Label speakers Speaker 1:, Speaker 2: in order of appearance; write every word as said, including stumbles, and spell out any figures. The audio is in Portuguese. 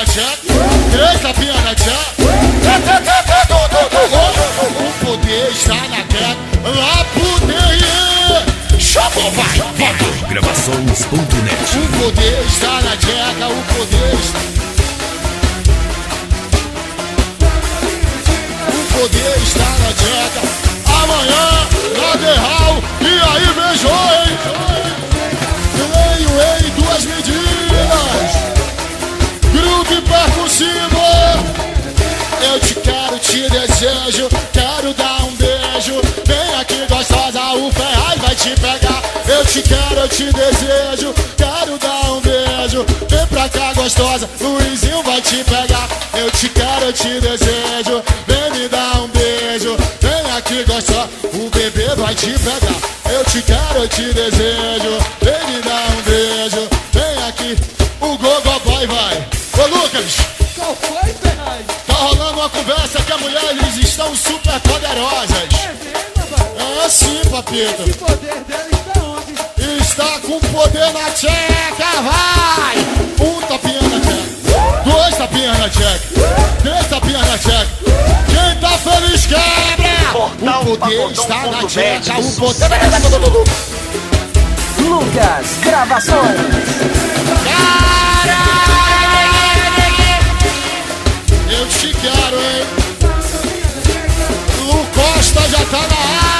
Speaker 1: na tcheca, três tapinhas na tcheca. O poder está na queda, lá poder. Chamou, vai, vai.
Speaker 2: Gravações ponto net.
Speaker 1: O poder está na tcheca, o poder está. O poder está na tcheca. Amanhã, na Derral, e aí beijou, hein? Leio em duas medidas. Grupo percussivo. Eu te quero, te desejo, quero dar um beijo. Vem aqui gostosa, o Ferraz vai te pegar. Eu te quero, eu te desejo, quero dar um beijo. Vem pra cá gostosa, Luizinho vai te pegar. Eu te quero, eu te desejo, vem me dar um beijo. Vem aqui gostosa, o bebê vai te pegar. Eu te quero, eu te desejo, vem me dar um beijo. Vem aqui, o Gogo Boy vai. Ô Lucas,
Speaker 3: qual foi, Ferraz?
Speaker 1: tá rolando uma conversa que as mulheres estão super poderosas.
Speaker 3: É mesmo, rapaz?
Speaker 1: É sim, papito.
Speaker 3: Esse poder dela está onde?
Speaker 1: Está com poder na tcheca, vai! Um tapinha na tcheca, dois tapinhas na tcheca, três tapinhas na tcheca. Quem tá feliz quebra! O poder está na tcheca, o poder...
Speaker 4: Lucas Gravações.
Speaker 1: Cara! Eu te quero, hein? Lu Costa já tá na área.